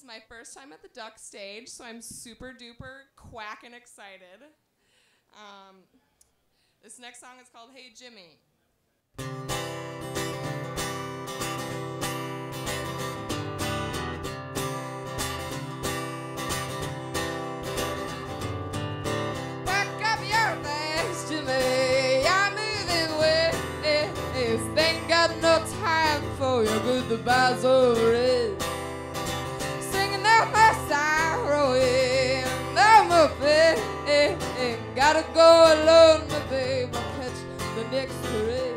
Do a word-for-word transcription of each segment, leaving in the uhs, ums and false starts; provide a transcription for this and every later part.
my first time at the Duck stage, so I'm super duper quacking excited. Um, this next song is called Hey Jimmy. Pack up your bags, Jimmy, I'm moving away. Ain't got no time for your goodbyes over it. Sorrowing, I'm a babe. Gotta go alone, my babe. I'll catch the next parade.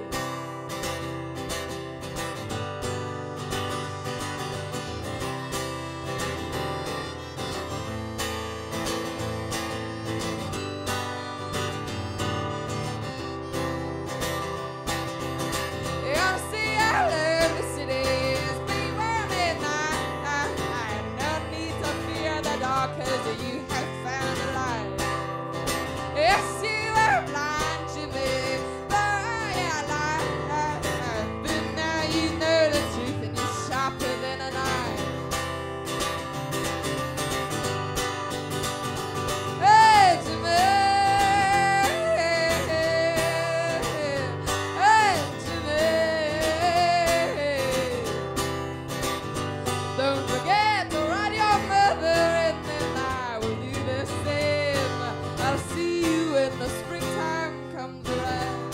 You see, I love the cities, baby, midnight. No need to fear the dark, 'cause you have found a light. Yes, you were blind, Jimmy, but yeah, lie. But now you know the truth, and you're sharper than a knife. Hey, Jimmy. Hey, Jimmy. Don't forget to write your mother, and then I will do the same. I'll see you when the springtime comes around.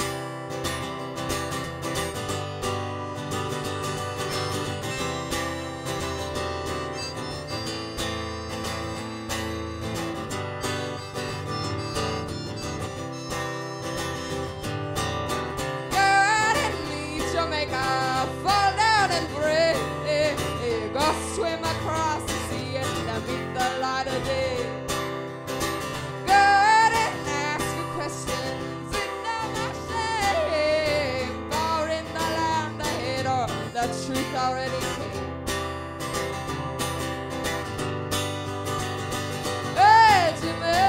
Go out and meet Jamaica, fall down and break. Go swim across the sea and meet the light of day. Go out and ask your questions, and never shame. For in the land ahead, or the truth already came. Hey, Jimmy.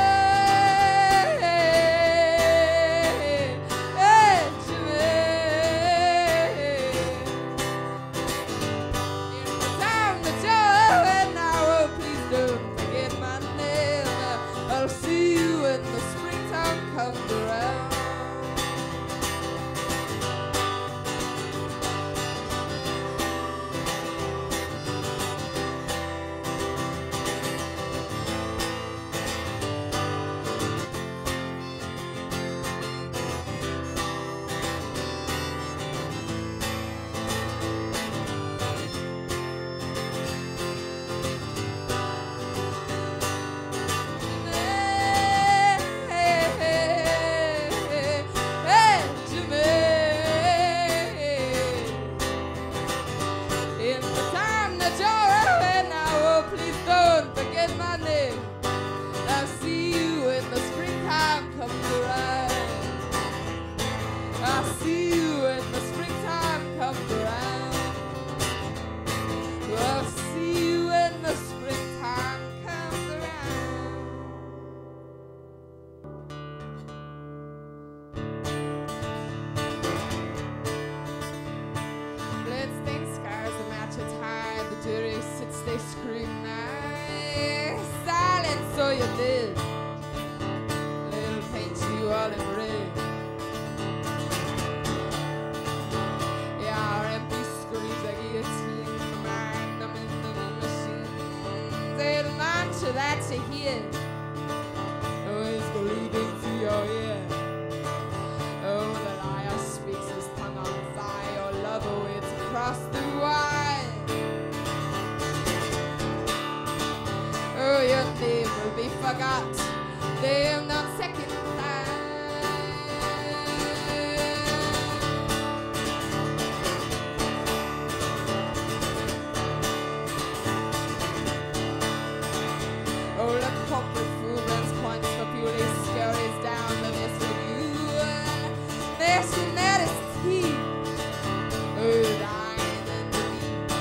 Hey, Jimmy. In the time that you're in now, oh, please don't forget my name. I'll see you when the springtime comes around. In the time that you're away now, oh, please don't forget my name. I'll see you when the springtime comes around. I'll see you when the springtime comes around. I'll see you when the springtime comes around. Bloodstained scars, the match are tied. The jury sits, they scrutinize. Silent, so you did. Little paint you all in red. Yeah, our empty screams, the guillotine, the mind, I'm in the machine. Say the mantra that you hear, always bleeding through your ear. Oh, the liar speaks his tongue on fire. Your love awaits across the wire. Oh, your name will be forgot, damned on second time. Oh, the corporate fool runs points for purely scurries down the this review. There's your nettest teeth. Oh, dying in the deep.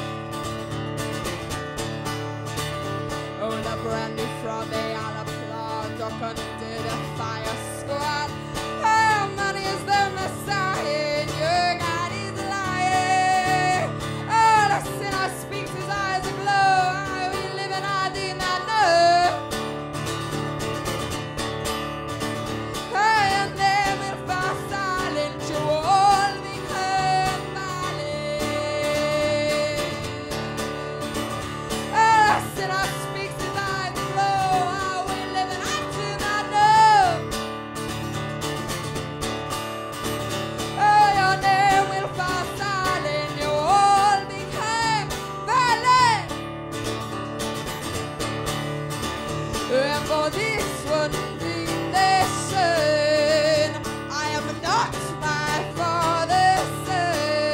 Oh, the brand new fraud, they all applaud. Duck under the fire squad. Oh, money is the messiah, and your God is lying. Oh, the sinner speaks, his eyes aglow. I will live in for this one nation. I am not my father's son.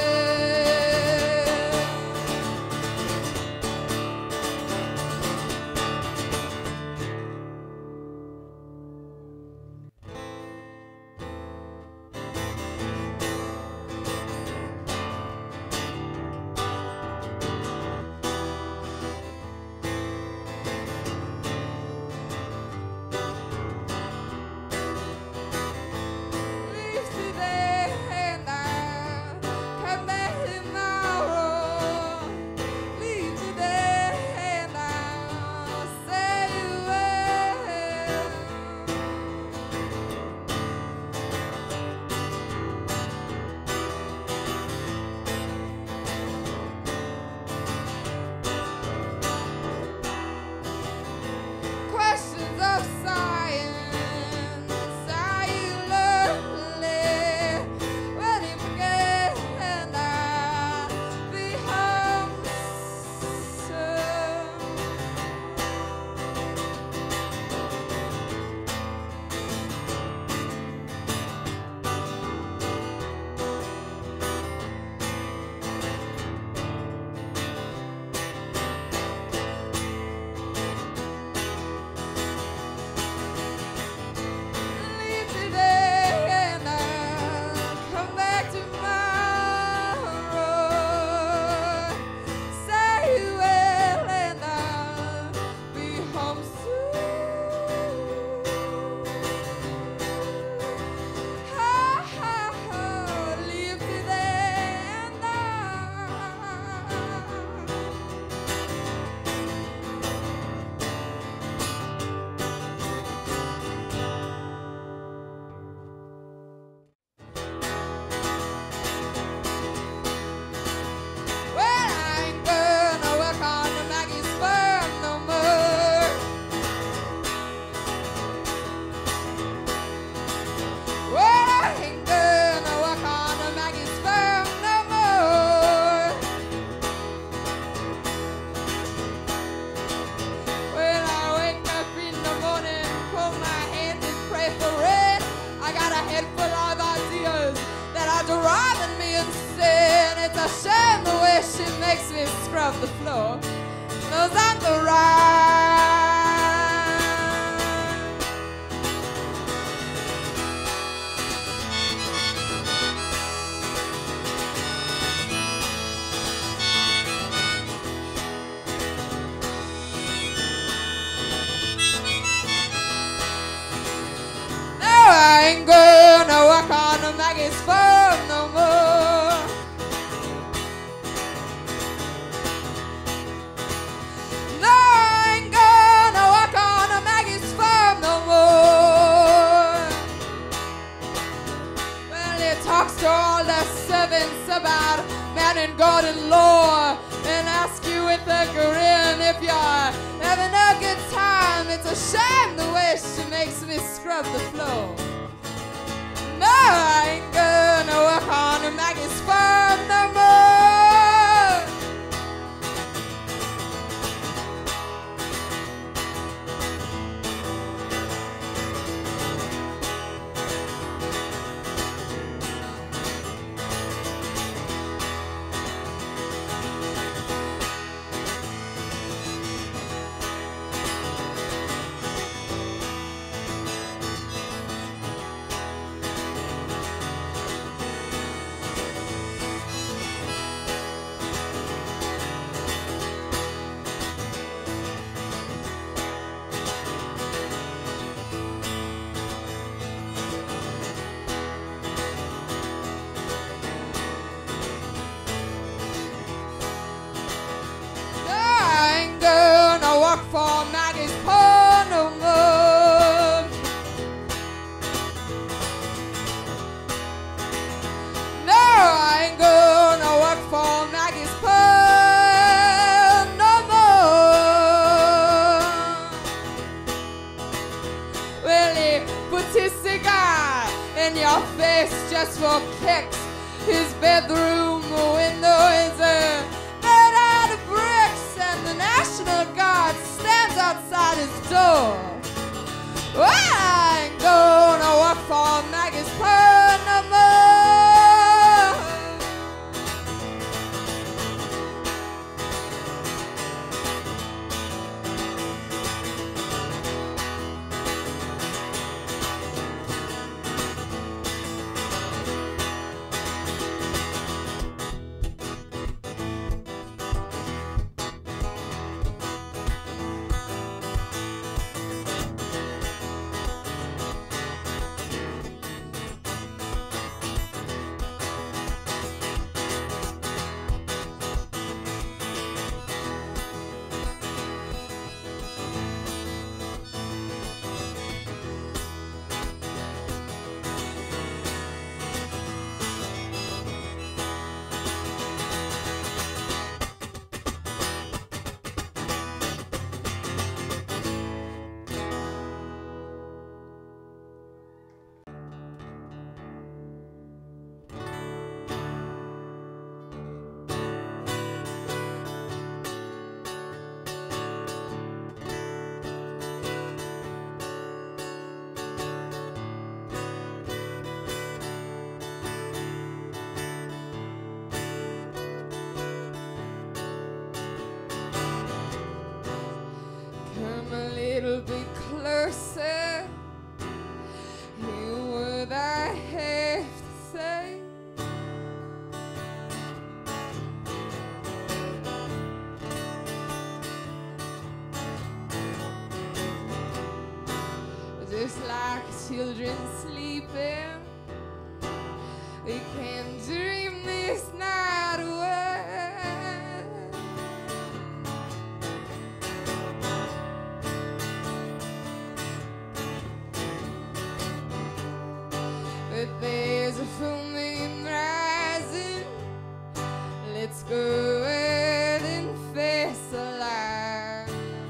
Leave today and I'll come back tomorrow. Leave today and I'll say well. Questions of science, are you lonely? When you forget and I'll be home soon. Leave today and I'll come back tomorrow. Say you will and I'll be home soon. Ha ha ha. Leave today and I'll. Well, I ain't gonna work on the Maggie's farm no more. Well, I ain't gonna work on the Maggie's farm no more. When I wake up in the morning, pull my hands and pray for rain. I got a head full of ideas that are driving me insane. It's a shame the way she makes me scrub the floor. Those aren't the right. No, I ain't gonna work on the Maggie's farm no more. No, I ain't gonna work on the Maggie's farm no more. Well, he talks to all the servants about man and God and law, and ask you with a grin if you're having a good time. It's a shame the way she makes me scrub the floor. No, I ain't gonna work on the Maggie's farm no more. For Maggie's paw no more. No, I ain't gonna work for Maggie's paw no more. Well, he puts his cigar in your face just for kicks. His bedroom window is a made out of bricks, and the National Guard stands outside his door. Well, I ain't gonna work for Maggie's purr no more. Little bit closer, hear what I have to say. Just like children sleeping, we can dream this night away. But there's a full moon rising. Let's go ahead and face the light.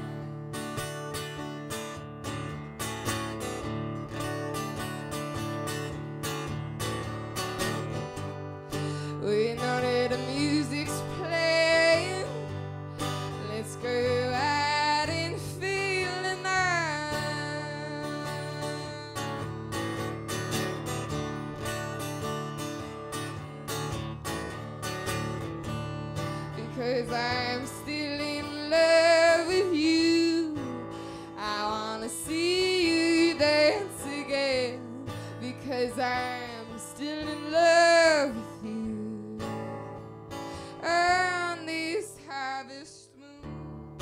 We know that the music's playing. Let's go out and feel the night. Because I'm still in love with you. I wanna see you dance again. Because I'm still in love with you. On this harvest moon.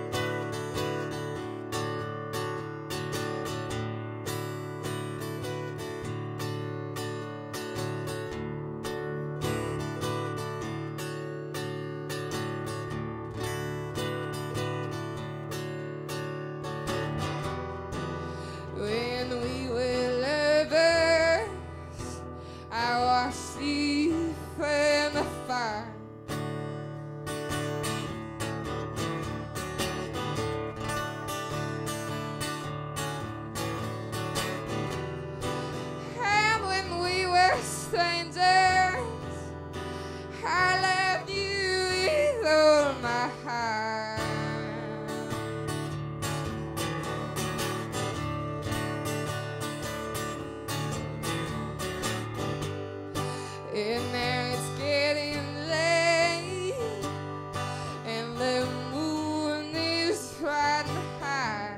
When we were lovers, I watched you from afar. And when we were strangers, I loved you with all my heart. And now it's getting late, and the moon is riding high.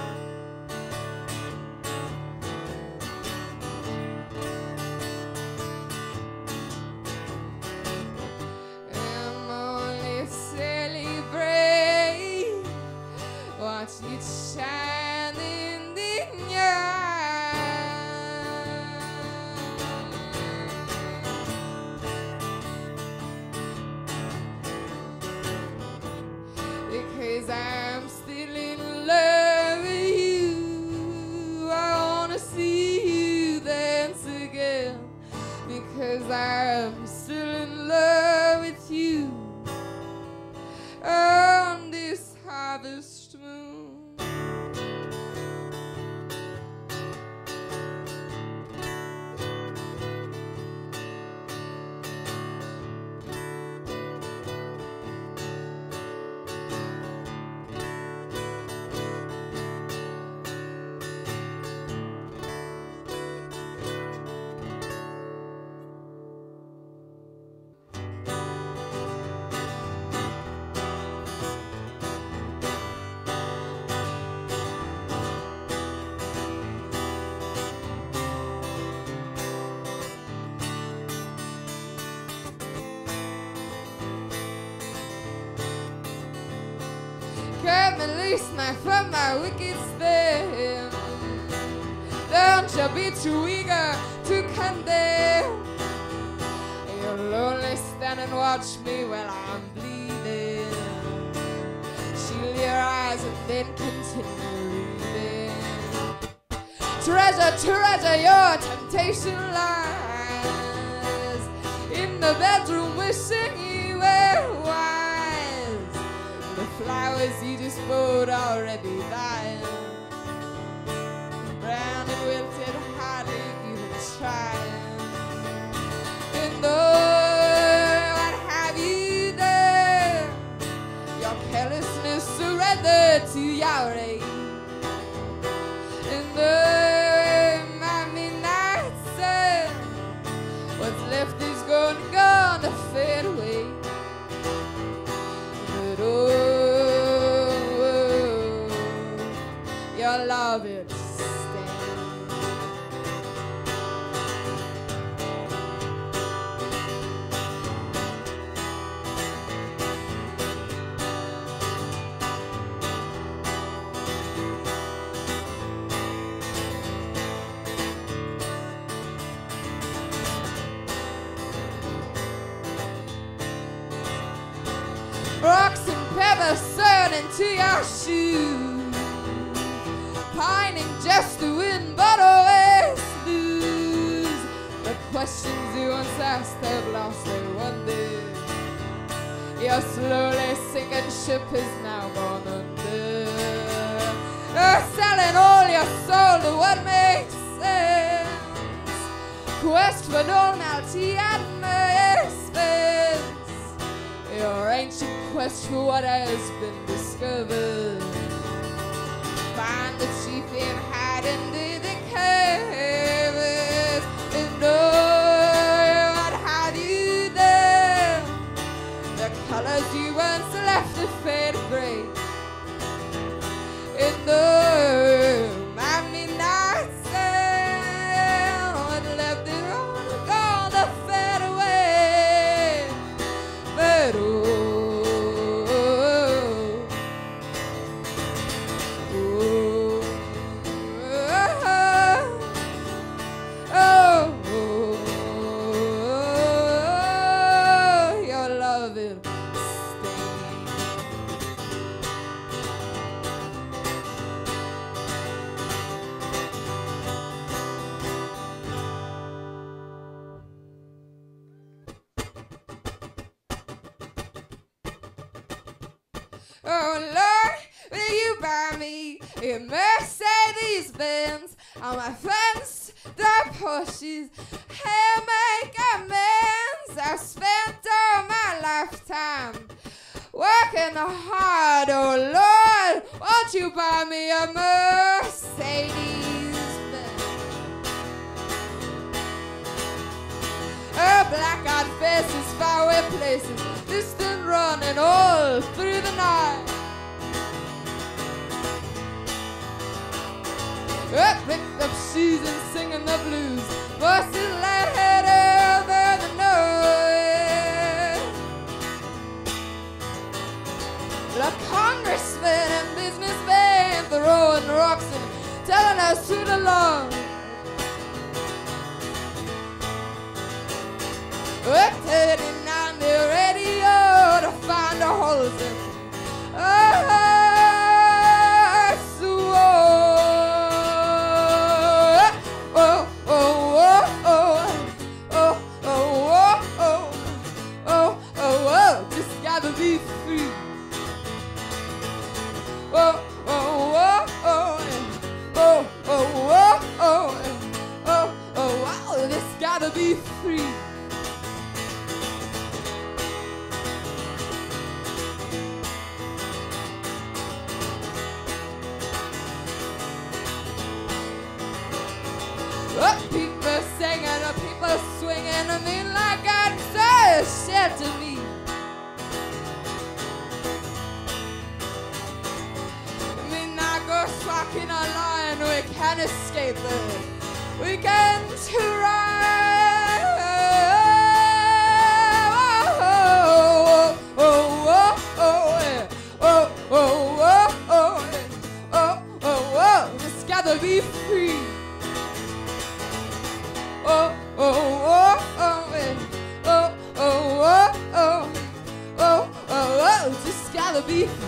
I'm only celebrate watch it shining in your eyes. Because I'm still in love with you. I wanna see you dance again. Because I'm still in love with you. On this harvest moon. police knife from my wicked spin. Don't you be too eager to condemn. You'll only stand and watch me while I'm bleeding. Shield your eyes and then continue reading. Treasure, treasure, your temptation lies in the bedroom wishing you were wise. The flowers you just bought already dying. Brown and wilted, hardly even trying. And oh, what have you done? Your carelessness surrendered to your aid. And oh, my midnight sun, what's left is gone, gonna fade away. But oh, oh, your love is rocks and pepper sewn into your shoes, pining just to win but always lose. The questions you once asked have lost their wonder. Your slowly sinking ship is now gone under. You're selling all your soul to what makes sense. Quest for normality at my expense. Your ancient quest for what has been discovered. Find the chief in hiding in the caves. And oh, what have you done? The colors you once left to fade gray. And oh, my midnight sun, what left it all gone to fade away. But oh, oh Lord, will you buy me a Mercedes Benz? All my friends, their Porsches, hey, make amends. I've spent all my lifetime working hard, oh Lord, won't you buy me a Mercedes Benz? Her black-eyed faces, faraway places, distant running all through the night. Her picked up shoes and singing the blues, voices loud over the noise. The congressmen and businessmen throwing rocks and telling us to the lawn. We're turning on the radio to find the holes in us. Oh, oh, oh, oh, oh, oh, oh, oh, oh, oh, just gotta be free. Oh, oh, oh, oh, oh, oh, oh, oh, oh, oh, this gotta be free. Oh, people singing, oh, people swinging, I mean like God says, shelter me. I mean I go walking a line, we can't escape it. We can to ride. Oh, oh, oh, oh, oh, oh, oh, oh, oh. gotta be free. Oh, oh, oh, oh, eh. Oh, oh, oh, oh, oh, oh, oh, just gotta be free.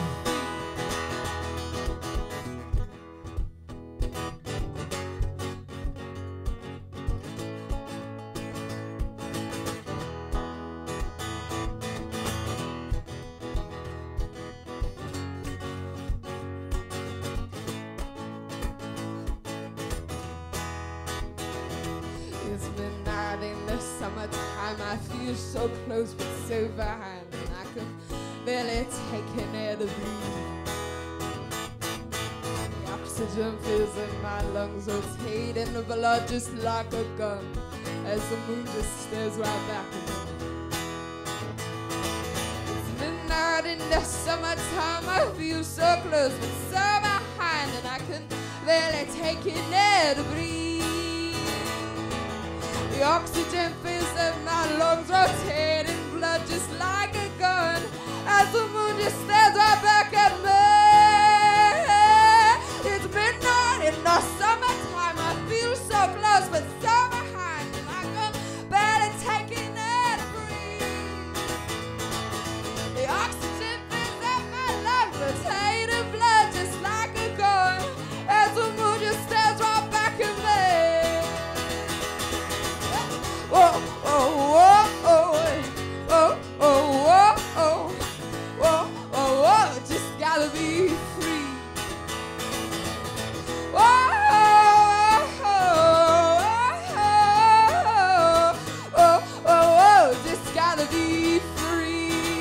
It's midnight in the summertime. I feel so close but so behind, and I can barely take an air to breathe. The oxygen fills in my lungs, rotating the blood just like a gun, as the moon just stares right back at me. It's midnight in the summertime. I feel so close but so behind, and I can barely take an air to breathe. The oxygen fills in my lungs, rotating blood just like a gun, as the moon just stares right back at me. It's midnight in the summertime. I feel so close but so behind, and I can barely take an air to breathe. The oxygen fills in my lungs, rotating blood just like a gun, as the moon just stares right back at me. Oh, oh, oh, oh, oh, oh, oh, oh, oh, oh, just gotta be free. Oh, oh, oh, oh, oh, oh, oh, just gotta be free.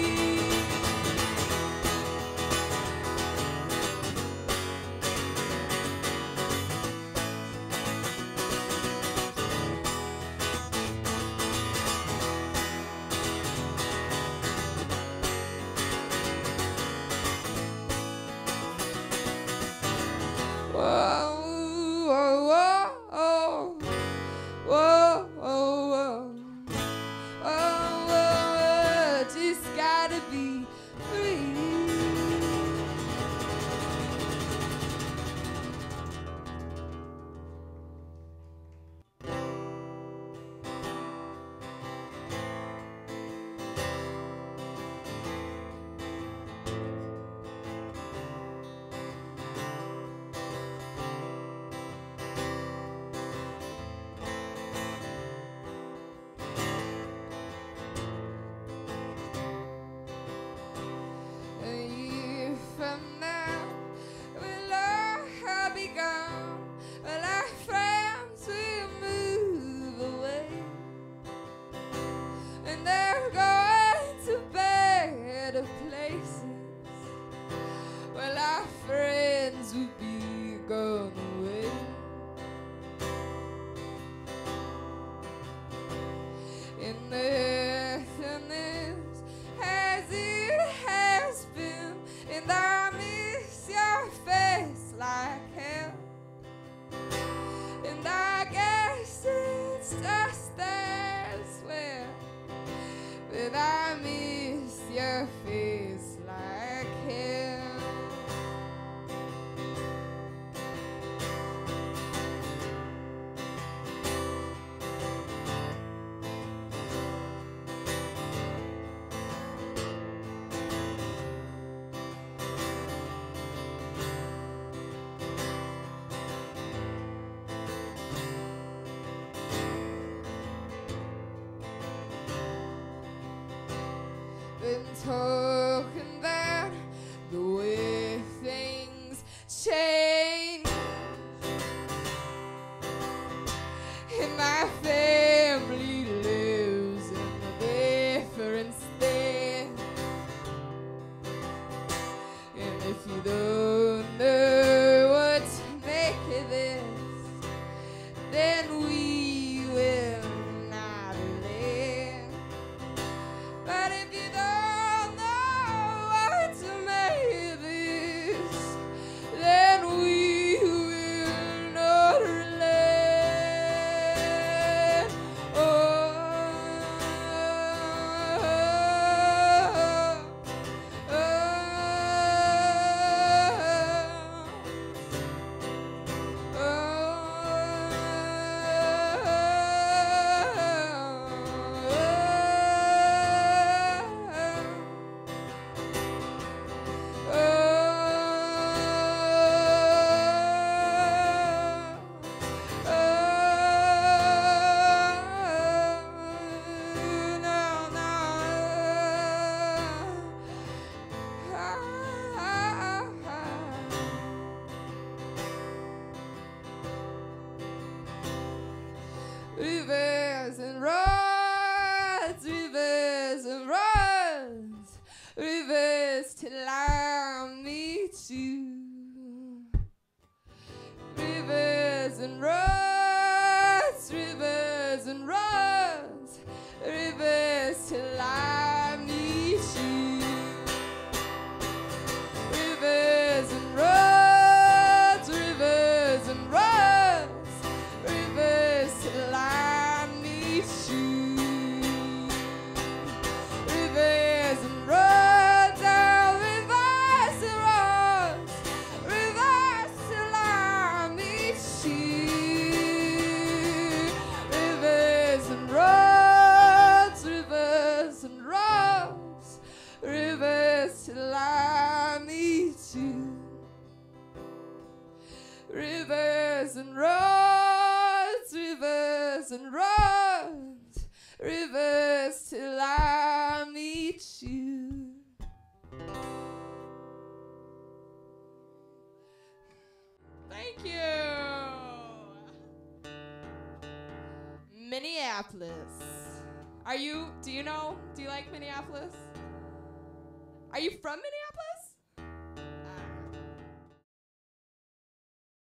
Been talking about the way things change and my family lives in a different state. And if you don't know what to make of this, then we will not live. But if you don't know Rivers and roads, rivers and roads, rivers till I meet you. Thank you. Minneapolis. Are you, do you know, do you like Minneapolis? Are you from